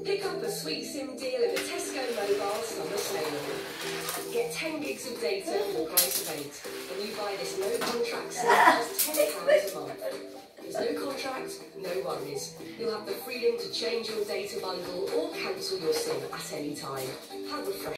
Pick up a sweet SIM deal in the Tesco Mobile Summer Sale. Get 10 gigs of data for the price of 8. When you buy this no-contract SIM for just £10 a month. There's no contract, no worries. You'll have the freedom to change your data bundle or cancel your SIM at any time. How refreshing.